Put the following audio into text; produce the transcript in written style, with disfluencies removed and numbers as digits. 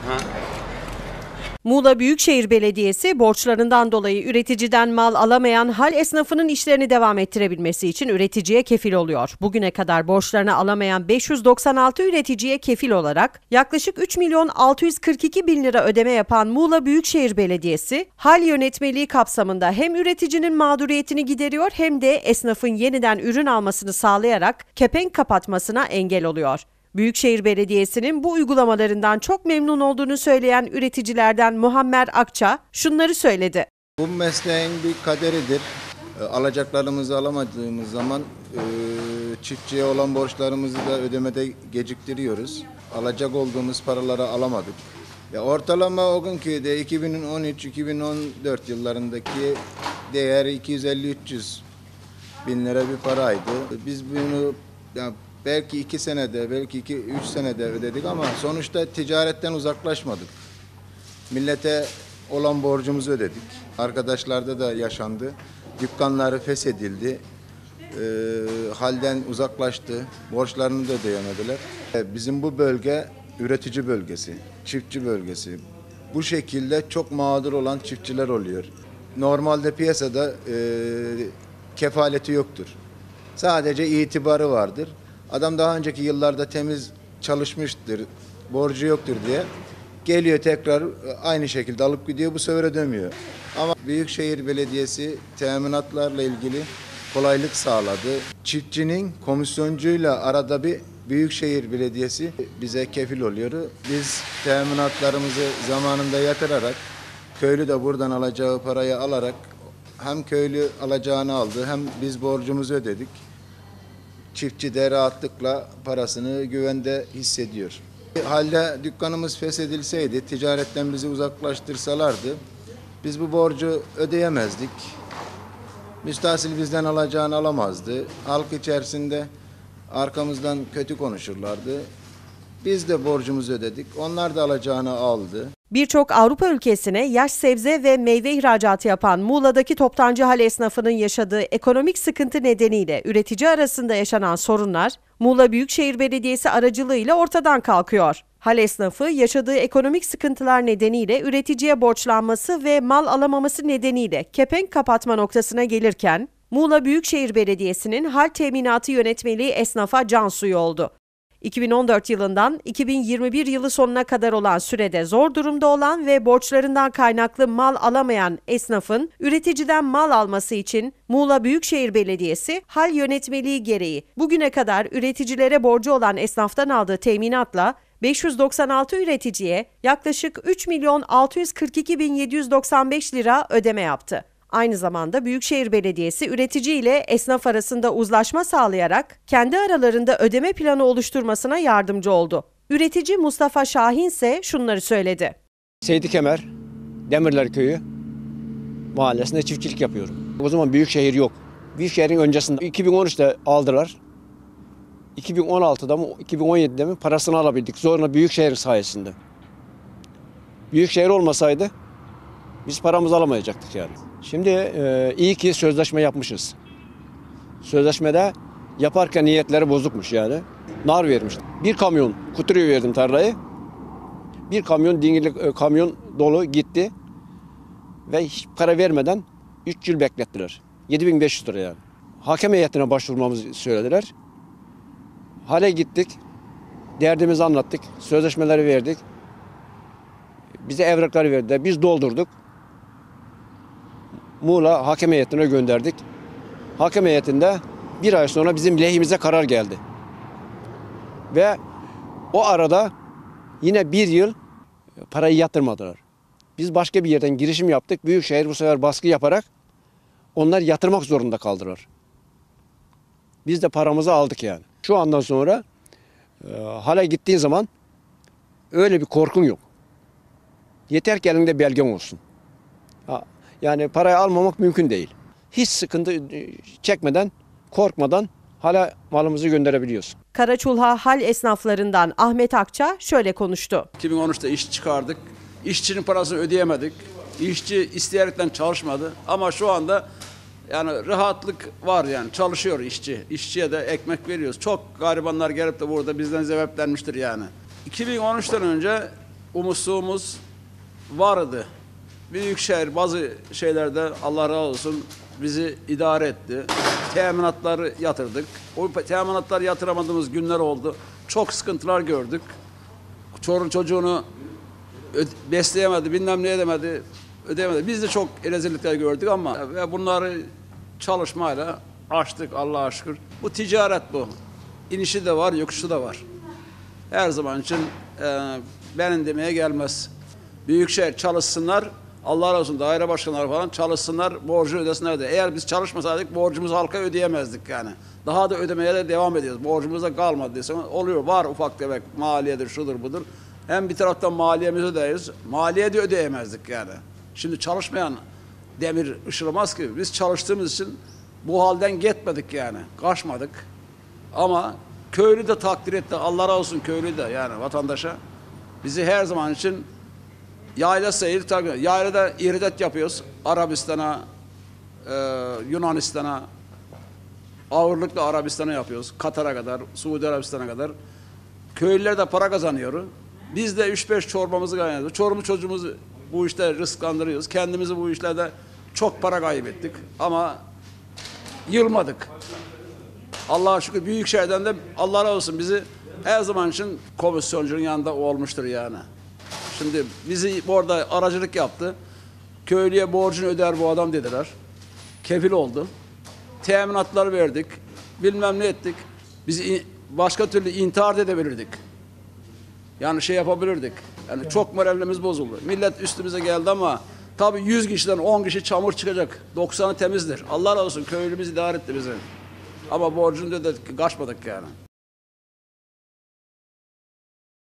Muğla Büyükşehir Belediyesi borçlarından dolayı üreticiden mal alamayan hal esnafının işlerini devam ettirebilmesi için üreticiye kefil oluyor. Bugüne kadar borçlarını alamayan 596 üreticiye kefil olarak yaklaşık 3.642.000 lira ödeme yapan Muğla Büyükşehir Belediyesi, hal yönetmeliği kapsamında hem üreticinin mağduriyetini gideriyor hem de esnafın yeniden ürün almasını sağlayarak kepenk kapatmasına engel oluyor. Büyükşehir Belediyesi'nin bu uygulamalarından çok memnun olduğunu söyleyen üreticilerden Muammer Akça şunları söyledi. Bu mesleğin bir kaderidir. Alacaklarımızı alamadığımız zaman çiftçiye olan borçlarımızı da ödemede geciktiriyoruz. Alacak olduğumuz paraları alamadık. Ortalama o günkü de 2013-2014 yıllarındaki değer 250-300 bin lira bir paraydı. Biz bunu belki 2 senede, belki 2-3 senede ödedik ama sonuçta ticaretten uzaklaşmadık. Millete olan borcumuzu ödedik. Arkadaşlarda da yaşandı. Dükkanları feshedildi. Halden uzaklaştı. Borçlarını da ödeyemediler. Bizim bu bölge üretici bölgesi, çiftçi bölgesi. Bu şekilde çok mağdur olan çiftçiler oluyor. Normalde piyasada kefaleti yoktur. Sadece itibarı vardır. Adam daha önceki yıllarda temiz çalışmıştır, borcu yoktur diye geliyor tekrar aynı şekilde alıp gidiyor, bu sefer ödemiyor. Ama Büyükşehir Belediyesi teminatlarla ilgili kolaylık sağladı. Çiftçinin komisyoncuyla arada bir Büyükşehir Belediyesi bize kefil oluyor. Biz teminatlarımızı zamanında yatırarak, köylü de buradan alacağı parayı alarak hem köylü alacağını aldı hem biz borcumuzu ödedik. Çiftçi de rahatlıkla parasını güvende hissediyor. Halde dükkanımız feshedilseydi, ticaretten bizi uzaklaştırsalardı, biz bu borcu ödeyemezdik. Müstahsil bizden alacağını alamazdı. Halk içerisinde arkamızdan kötü konuşurlardı. Biz de borcumuzu ödedik, onlar da alacağını aldı. Birçok Avrupa ülkesine yaş sebze ve meyve ihracatı yapan Muğla'daki toptancı hal esnafının yaşadığı ekonomik sıkıntı nedeniyle üretici arasında yaşanan sorunlar Muğla Büyükşehir Belediyesi aracılığıyla ortadan kalkıyor. Hal esnafı yaşadığı ekonomik sıkıntılar nedeniyle üreticiye borçlanması ve mal alamaması nedeniyle kepenk kapatma noktasına gelirken Muğla Büyükşehir Belediyesi'nin hal teminatı yönetmeliği esnafa can suyu oldu. 2014 yılından 2021 yılı sonuna kadar olan sürede zor durumda olan ve borçlarından kaynaklı mal alamayan esnafın üreticiden mal alması için Muğla Büyükşehir Belediyesi hal yönetmeliği gereği bugüne kadar üreticilere borcu olan esnaftan aldığı teminatla 596 üreticiye yaklaşık 3.642.795 lira ödeme yaptı. Aynı zamanda Büyükşehir Belediyesi üretici ile esnaf arasında uzlaşma sağlayarak kendi aralarında ödeme planı oluşturmasına yardımcı oldu. Üretici Mustafa Şahin ise şunları söyledi. Seydi Kemer, Demirler Köyü mahallesinde çiftçilik yapıyorum. O zaman Büyükşehir yok. Büyükşehir'in öncesinde 2013'te aldılar. 2016'da mı 2017'de mi parasını alabildik. Sonra Büyükşehir sayesinde. Büyükşehir olmasaydı biz paramızı alamayacaktık yani. Şimdi iyi ki sözleşme yapmışız. Sözleşmede yaparken niyetleri bozukmuş yani. Nar vermiş. Bir kamyon kuturuyu verdim tarlayı. Bir kamyon dingilli kamyon dolu gitti. Ve hiç para vermeden 3 yıl beklettiler. 7.500 lira yani. Hakem heyetine başvurmamızı söylediler. Hale gittik. Derdimizi anlattık. Sözleşmeleri verdik. Bize evrakları verdiler. Biz doldurduk. Muğla hakem heyetine gönderdik. Hakem heyetinde bir ay sonra bizim lehimize karar geldi. Ve o arada yine bir yıl parayı yatırmadılar. Biz başka bir yerden girişim yaptık. Büyükşehir bu sefer baskı yaparak onlar yatırmak zorunda kaldılar. Biz de paramızı aldık yani. Şu andan sonra hale gittiğin zaman öyle bir korkun yok. Yeter ki elinde belgen olsun. Yani parayı almamak mümkün değil. Hiç sıkıntı çekmeden, korkmadan hala malımızı gönderebiliyoruz. Karaçulha hal esnaflarından Ahmet Akça şöyle konuştu. 2013'te iş çıkardık. İşçinin parasını ödeyemedik. İşçi isteyerekten çalışmadı. Ama şu anda yani rahatlık var yani. Çalışıyor işçi. İşçiye de ekmek veriyoruz. Çok garibanlar gelip de burada bizden sebeplenmiştir yani. 2013'ten önce umutsuzluğumuz vardı. Büyükşehir bazı şeylerde Allah razı olsun bizi idare etti. Teminatları yatırdık. O teminatları yatıramadığımız günler oldu. Çok sıkıntılar gördük. Çorun çocuğunu besleyemedi, bilmem ne edemedi, ödeyemedi. Biz de çok rezillikler gördük ama ve bunları çalışmayla aştık Allah'a şükür. Bu ticaret bu. İnişi de var, yokuşu da var. Her zaman için benim demeye gelmez. Büyükşehir çalışsınlar, Allah razı olsun daire başkanları falan çalışsınlar, borcu ödesinler de. Eğer biz çalışmasaydık borcumuzu halka ödeyemezdik yani. Daha da ödemeye de devam ediyoruz. Borcumuz da kalmadı desem oluyor. Var ufak tefek maliyedir, şudur budur. Hem bir taraftan maliyemizi ödeyiz. Maliye de ödeyemezdik yani. Şimdi çalışmayan demir ışılamaz ki. Biz çalıştığımız için bu halden gitmedik yani. Kaçmadık. Ama köylü de takdir etti. Allah razı olsun köylü de yani vatandaşa. Bizi her zaman için yayla seyir takip ediyor. Yaylada ihracat yapıyoruz. Arabistan'a, Yunanistan'a, ağırlıklı Arabistan'a yapıyoruz. Katar'a kadar, Suudi Arabistan'a kadar. Köylüler de para kazanıyor. Biz de 3-5 çorbamızı kaynatıyoruz. Çorumlu çocuğumuzu bu işte rızklandırıyoruz. Kendimizi bu işlerde çok para kaybettik. Ama yılmadık. Allah'a şükür Büyükşehir'den de Allah razı olsun bizi her zaman için komisyoncunun yanında olmuştur yani. Şimdi bizi orada aracılık yaptı. Köylüye borcunu öder bu adam dediler. Kefil oldu. Teminatları verdik. Bilmem ne ettik. Biz başka türlü intihar edebilirdik. Yani şey yapabilirdik. Yani çok moralimiz bozuldu. Millet üstümüze geldi ama tabii 100 kişiden 10 kişi çamur çıkacak. 90'ı temizdir. Allah razı olsun köylümüz idare etti bizi. Ama borcunu ödedik, kaçmadık yani.